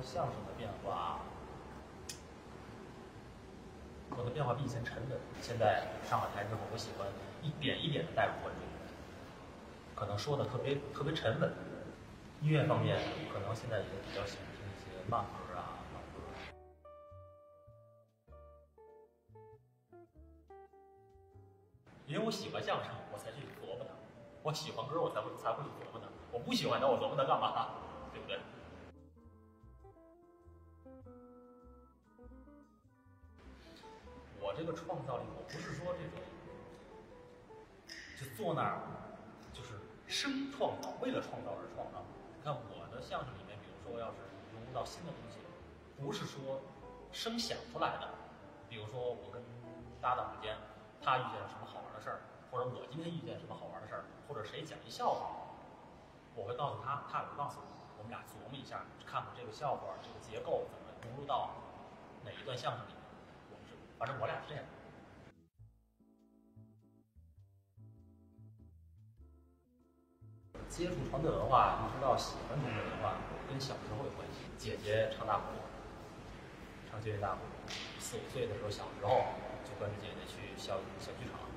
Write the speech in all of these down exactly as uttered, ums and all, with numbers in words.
相声的变化，可能变化比以前沉稳。现在上了台之后，我喜欢一点一点的带入观众，可能说的特别特别沉稳。音乐方面，可能现在也比较喜欢听一些慢歌啊、老歌。因为我喜欢相声，我才去琢磨它；我喜欢歌，我才会才会去琢磨它。我不喜欢它，我琢磨它干嘛？对不对？我这个创造力，我不是说这种就坐那儿就是生创造，为了创造而创造。你看我的相声里面，比如说要是融入到新的东西，不是说生想出来的。比如说我跟搭档之间，他遇见了什么好玩的事儿，或者我今天遇见什么好玩的事儿，或者谁讲一笑话，我会告诉他，他也会告诉我，我们俩琢磨一下，看看这个笑话这个结构怎么融入到哪一段相声里面。我们是，反正我俩是这样。接触传统文化，一直到喜欢传统文化，跟小时候有关系。姐姐唱大鼓，唱京韵大鼓，四五岁的时候，小时候就跟着姐姐去小小剧场。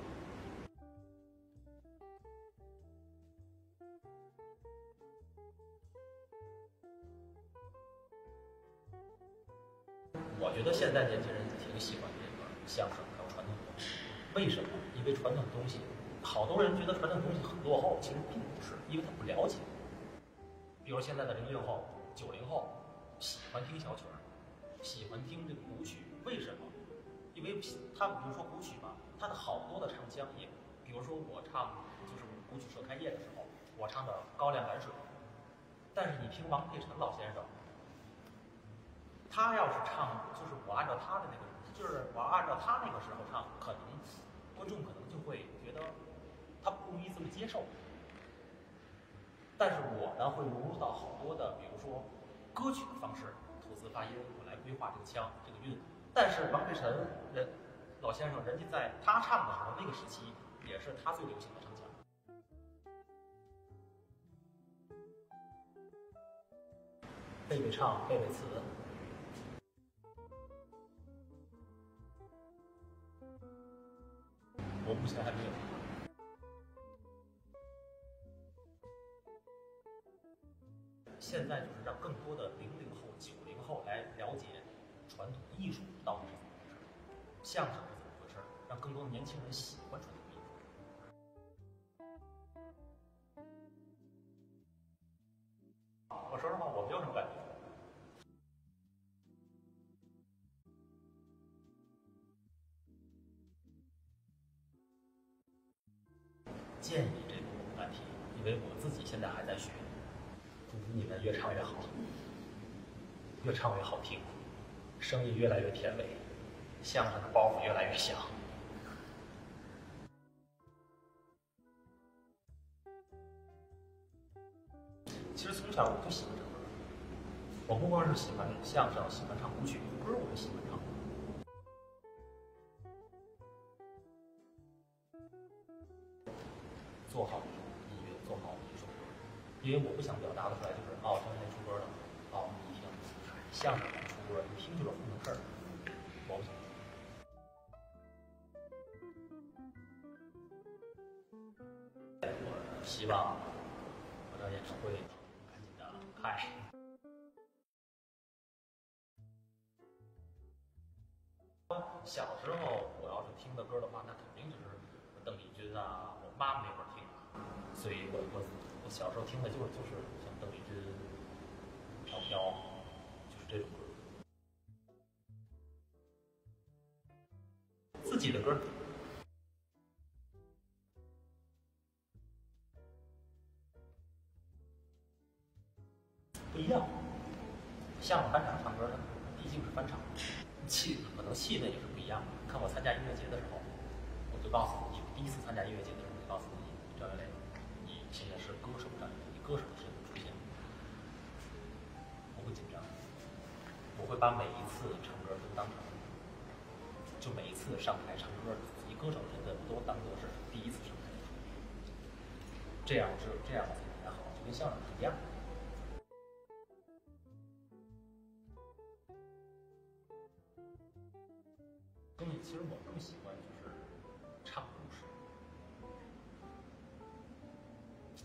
我觉得现在年轻人挺喜欢这个相声还有传统东西，为什么？因为传统东西，好多人觉得传统东西很落后，其实并不是，因为他不了解。比如现在的零零后、九零后喜欢听小曲儿，喜欢听这个古曲，为什么？因为他们比如说古曲嘛，它的好多的唱腔也，比如说我唱就是古曲社开业的时候，我唱的《高粱赶水》，但是你听王佩辰老先生。他要是唱，就是我按照他的那个，就是我按照他那个时候唱，可能观众可能就会觉得他不容易这么接受。但是我呢，会融入到好多的，比如说歌曲的方式，吐字发音，我来规划这个腔、这个韵。但是王佩辰人老先生，人家在他唱的时候，那个时期也是他最流行的唱腔。背背唱，背背词。我目前还没有。现在就是让更多的零零后、九零后来了解传统艺术到底是怎么回事，相声是怎么回事，让更多的年轻人喜欢传统艺术。我说实话，我没有什么感觉。建议这个难题，因为我自己现在还在学。祝你们越唱越好，越唱越好听，声音越来越甜美，相声的包袱越来越响。其实从小我就喜欢唱歌，我不光是喜欢相声，喜欢唱古曲，歌我也喜欢唱。做好音乐，做好一首歌，因为我不想表达的出来就是哦，张天出歌了，哦，你一听，相声出歌，一听就是糊弄事儿，我不想。我希望我这演唱会赶紧的开。小时候我要是听的歌的话，那肯定就是邓丽君啊，我妈妈那会儿听，所以我我我小时候听的就是就是像邓丽君、飘飘，就是这种歌。自己的歌不一样，相声翻唱唱歌，它毕竟是翻唱，气可能气氛也是不一样的。看我参加音乐节的时候，我就告诉自己，第一次参加音乐节的时候，就告诉自己，张元磊，你现在是歌手张元磊，以歌手的身份出现，不会紧张，我会把每一次唱歌都当成，就每一次上台唱歌，以歌手的身份都当做是第一次上台，这样是这样才才好，就跟相声是一样的。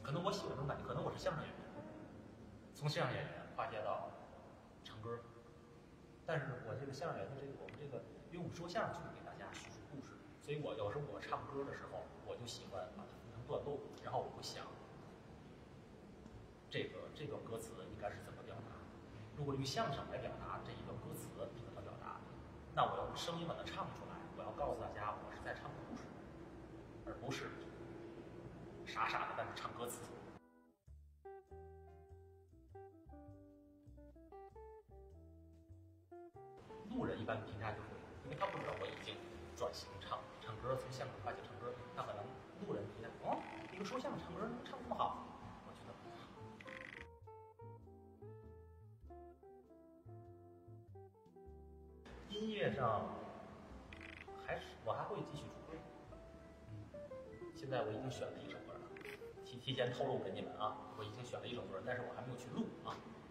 可能我喜欢这种感觉，可能我是相声演员，从相声演员跨界到唱歌。但是我这个相声演员的这个我们这个，因为我们说相声就是给大家叙述故事，所以我有时候我唱歌的时候，我就喜欢把它分成段落，然后我会想，这个这个歌词应该是怎么表达？如果用相声来表达这一个歌词是怎么表达，那我要用声音把它唱出来，我要告诉大家我是在唱故事，而不是傻傻的在那唱歌词。路人一般评价就会，因为他不知道我已经转型唱唱歌，从相声跨界唱歌，他可能路人评价，哦，一个说相声唱歌能唱这么好，我觉得音乐上还是我还会继续出歌。嗯，现在我已经选了一首歌了，提提前透露给你们啊，我已经选了一首歌，但是我还没有去录啊。